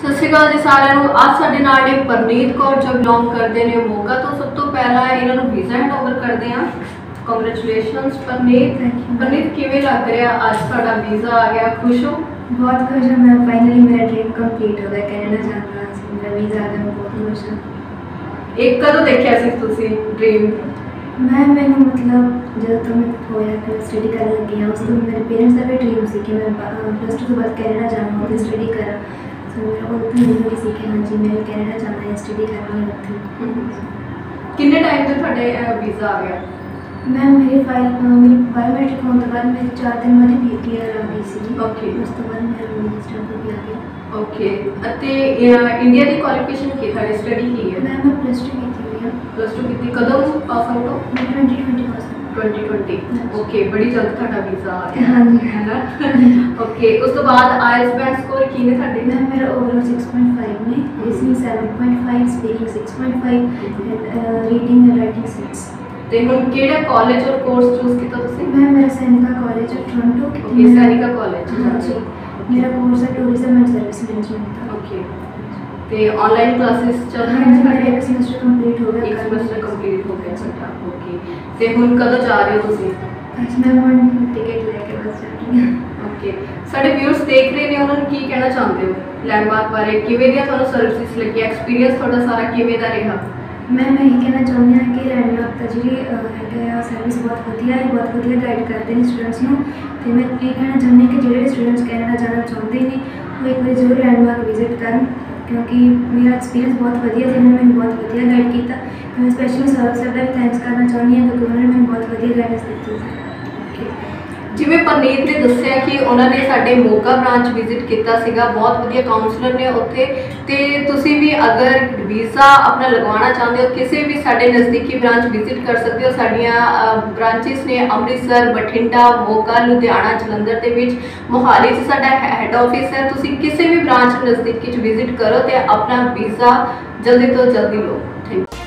सत श्री अकाल जी सारिਆਂ ਨੂੰ। ਅੱਜ ਸਾਡੇ ਨਾਲ ਨੇ ਪਰਨੀਤ ਕੌਰ ਜੋ ਬਿਲੋਂਗ ਕਰਦੇ ਨੇ ਮੋਗਾ ਤੋਂ। ਸਭ ਤੋਂ ਪਹਿਲਾਂ ਇਹਨਾਂ ਨੂੰ ਵੀਜ਼ਾ ਹੈਂਡਓਵਰ ਕਰਦੇ ਹਾਂ। ਕੰਗ੍ਰੈਚੁਲੇਸ਼ਨਸ परनीत किवें लग रहा आज ਤੁਹਾਡਾ ਵੀਜ਼ਾ आ गया? खुश हो? बहुत खुश हूँ मैं। फाइनली मेरा ड्रीम कंप्लीट हो गया। कनाडा जाना सी मेरा वीज़ा आ गया। मैं बहुत खुश हूँ। एक कदों देखिया सी तुसी ड्रीम? मैंने मतलब जो तो मैं होया कि स्टडी करने लगी हाँ उस तो मेरे पेरेंट्स का भी ड्रीम सी कि मैं +2 के बाद कनाडा जाना और स्टडी करा। सो मेरा को उतनी उम्मीद सी कि हाँ जी मैं कनाडा जाना है स्टडी करनी है। कितने टाइम तक ਤੁਹਾਡੇ ਵੀਜ਼ਾ आ गया? मैं मेरी बायोमेट्रिक होने के बाद मेरे 4 दिन बाद पीटीआर आ गई सी। ओके उस तो बाद मेरा रजिस्टर भी आ गया। ओके ਅਤੇ ਇੰਡੀਆ ਦੀ ਕੁਆਲੀਫਿਕੇਸ਼ਨ ਕੀ ਤੁਹਾਡੀ ਸਟੱਡੀ ਕੀ ਹੈ? मैं +2 की थी भैया। +2 ਕੀਤੀ ਕਦੋਂ ਪਾਸ ਆਊਟ ਹੋ? मैं 2020 पास 2020। ओके बड़ी जल्द ਤੁਹਾਡਾ ਵੀਜ਼ਾ ਆ ਗਿਆ हाँ जी ਹੈ ਨਾ। ओके ਉਸ ਤੋਂ ਬਾਅਦ ਆਇਲਸ ਬੈਂਡ ਸਕੋਰ ਕੀ ਨੇ ਤੁਹਾਡੇ? मैं मेरा ओवरऑल 6.5 ने listening 7.5 speaking 6.5 and reading and writing 6। ਤੇ ਹੁਣ ਕਿਹੜਾ ਕਾਲਜ ਔਰ ਕੋਰਸ ਚੂਜ਼ ਕੀਤਾ ਤੁਸੀਂ? मैं मेरा सैनिका कॉलेज है टोरंटो। Okay Seneca college. हाँ जी मेरा कोर्स है टूरिज्म एंड सर्विस मैनेजमेंट का। ओके ਤੇ ਆਨਲਾਈਨ ਕਲਾਸਿਸ ਚੱਲ हाँ ਰਹੀਆਂ जी ਨੇ? मेरा एक सेमेस्टर कंप्लीट हो गया। ਇੱਕ ਸਮੈਸਟਰ ਕੰਪਲੀਟ ਹੋ ਗਿਆ ਤੁਹਾਡਾ। ਓਕੇ ਤੇ ਹੁਣ ਕਦੋਂ ਜਾ ਰਹੇ ਹੋ ਤੁਸੀਂ? आज मैं वन टिकट लेके बस जा रही हूँ। ਓਕੇ ਸਾਡੇ ਵਿਊਅਰਸ ਦੇਖ ਰਹੇ ਨੇ ਉਹਨਾਂ ਨੂੰ ਕੀ ਕਹਿਣਾ ਚਾਹੁੰਦੇ ਹੋ ਲੈਂਡਮਾਰਕ ਬਾਰੇ? ਕਿਵੇਂ ਦੀਆਂ ਤੁਹਾਨੂੰ ਸਰਵਿਸਿਜ਼ ਲੱਗੀ? ਐਕਸਪੀਰੀਅੰਸ ਤੁਹਾਡਾ ਸਾਰਾ ਕਿਵੇਂ ਦਾ ਰਿਹਾ? मैं यही कहना चाहूँगी हाँ कि लैंडमार्क का जी सर्विस बहुत वधिया है। बहुत वधिया गाइड करते हैं स्टूडेंट्स को। तो मैं ये कहना चाहूँगी कि जो स्टूडेंट्स कैनेडा जाना चाहते हैं वो एक बार जरूर लैंडमार्क विजिट करें क्योंकि मेरा एक्सपीरियंस बहुत वधिया जिन्होंने मैंने बहुत वधिया गाइड किया। मैं स्पैशली सौरभ सर का भी थैंक्स करना चाहूँगी हाँ क्योंकि उन्होंने मैंने बहुत वधिया गाइडेंस दी। ਜਿਵੇਂ ਪਰਨੀਤ ਨੇ ਦੱਸਿਆ ਕਿ ਉਹਨਾਂ ਨੇ ਸਾਡੇ ਮੋਗਾ ਬ੍ਰਾਂਚ ਵਿਜ਼ਿਟ ਕੀਤਾ ਸੀਗਾ। ਬਹੁਤ ਵਧੀਆ ਕਾਉਂਸਲਰ ਨੇ ਉੱਥੇ। ਤੇ ਤੁਸੀਂ ਵੀ ਅਗਰ ਵੀਜ਼ਾ ਆਪਣਾ ਲਗਵਾਉਣਾ ਚਾਹੁੰਦੇ ਹੋ ਕਿਸੇ ਵੀ ਸਾਡੇ ਨਜ਼ਦੀਕੀ ਬ੍ਰਾਂਚ ਵਿਜ਼ਿਟ ਕਰ ਸਕਦੇ ਹੋ। ਸਾਡੀਆਂ ਬ੍ਰਾਂਚਿਸ ਨੇ ਅੰਮ੍ਰਿਤਸਰ, ਬਠਿੰਡਾ, ਮੋਗਾ, ਲੁਧਿਆਣਾ, ਜਲੰਧਰ ਦੇ ਵਿੱਚ। ਮੋਹਾਲੀ 'ਚ ਸਾਡਾ ਹੈੱਡ ਆਫਿਸ ਹੈ। ਤੁਸੀਂ ਕਿਸੇ ਵੀ ਬ੍ਰਾਂਚ ਨਜ਼ਦੀਕੀ 'ਚ ਵਿਜ਼ਿਟ ਕਰੋ ਤੇ ਆਪਣਾ ਵੀਜ਼ਾ ਜਲਦੀ ਤੋਂ ਜਲਦੀ ਲਓ। Thank you.